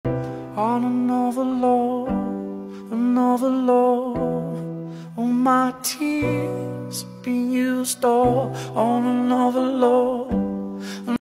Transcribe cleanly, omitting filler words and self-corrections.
On another love, another love. All my tears have been used all on another love.